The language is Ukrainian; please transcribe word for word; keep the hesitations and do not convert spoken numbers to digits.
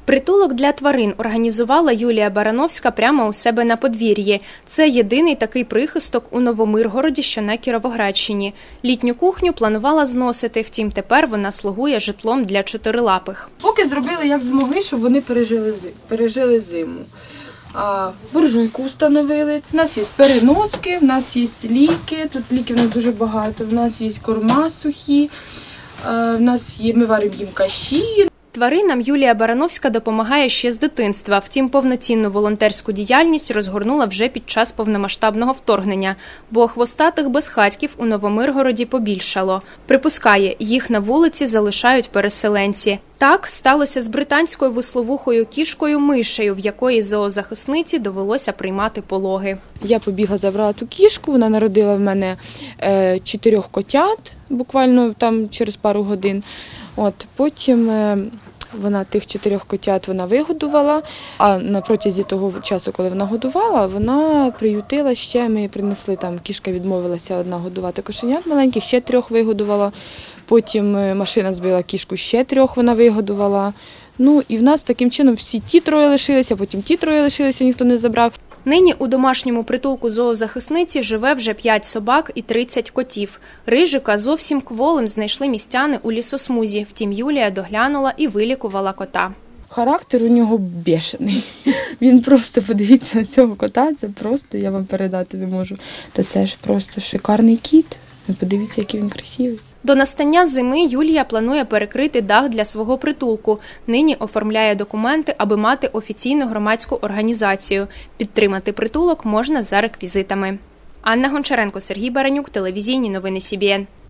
Притулок для тварин організувала Юлія Барановська прямо у себе на подвір'ї. Це єдиний такий прихисток у Новомиргороді, що на Кіровоградщині. Літню кухню планувала зносити, втім тепер вона слугує житлом для чотирилапих. Поки зробили як змогли, щоб вони пережили, пережили зиму. А, буржуйку встановили. У нас є переноски, в нас є ліки, тут ліків у нас дуже багато, в нас є корма сухі, в нас є, ми варимо їм каші. Тваринам Юлія Барановська допомагає ще з дитинства, втім повноцінну волонтерську діяльність розгорнула вже під час повномасштабного вторгнення, бо хвостатих безхатьків у Новомиргороді побільшало. Припускає, їх на вулиці залишають переселенці. Так сталося з британською висловухою кішкою Мишею, в якої зоозахисниці довелося приймати пологи. Я побігла, забрала ту кішку, вона народила в мене е, чотирьох котят, буквально там через пару годин. От, потім е, вона тих чотирьох котят вона вигодувала, а на протязі того часу, коли вона годувала, вона приютила ще, ми принесли, там кішка відмовилася одна годувати кошенят маленьких, ще трьох вигодувала. Потім машина збила кішку, ще трьох вона вигодувала. Ну і в нас таким чином всі ті троє лишилися, потім ті троє лишилися, ніхто не забрав. Нині у домашньому притулку зоозахисниці живе вже п'ять собак і тридцять котів. Рижика зовсім кволим знайшли містяни у лісосмузі, втім Юлія доглянула і вилікувала кота. Характер у нього бешений. Він просто, подивіться на цього кота, це просто, я вам передати не можу. Та це ж просто шикарний кіт. Подивіться, який він красивий. До настання зими Юлія планує перекрити дах для свого притулку. Нині оформляє документи, аби мати офіційну громадську організацію. Підтримати притулок можна за реквізитами. Анна Гончаренко, Сергій Баранюк, телевізійні новини Сі Бі Ен.